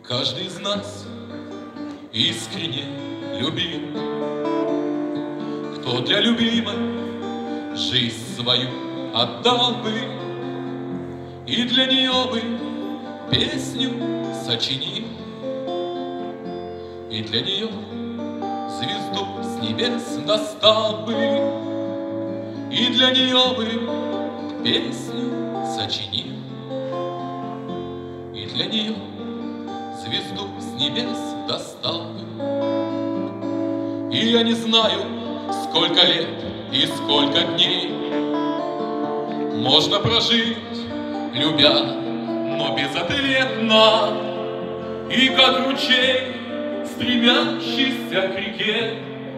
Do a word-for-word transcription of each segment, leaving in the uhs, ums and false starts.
Каждый из нас искренне любим, кто для любимой жизнь свою отдал бы, и для нее бы песню сочинил, и для нее звезду с небес достал бы, и для нее бы песню сочинил, и для нее звезду с небес достал бы. И я не знаю, сколько лет и сколько дней можно прожить, любя, но безответно, и как ручей, стремящийся к реке.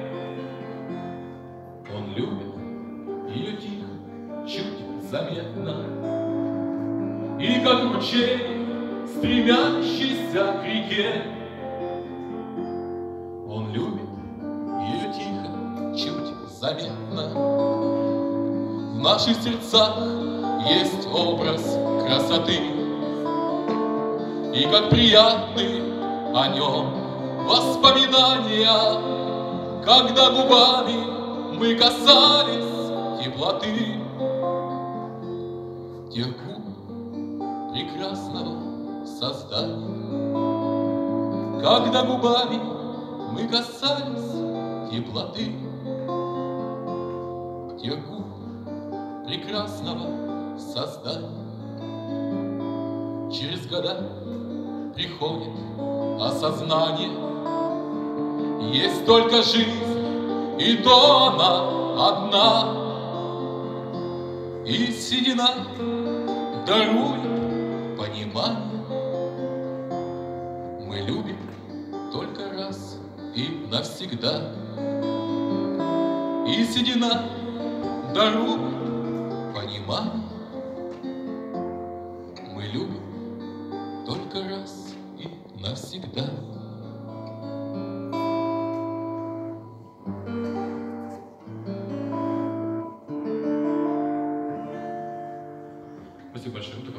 Он любит ее тихо, чуть заметно, и как ручей, стремящийся к реке. Он любит ее тихо, чуть заметно. В наших сердцах есть образ красоты, и как приятны о нем воспоминания, когда губами мы касались теплоты тех губ прекрасного создания, когда губами мы касались теплоты тех губ прекрасного создания. Через года приходит осознание, есть только жизнь, и то она одна, и седина дарует понимание. Мы любим только раз и навсегда, и седина дарует понимание. Мы любим только раз и навсегда. Спасибо большое.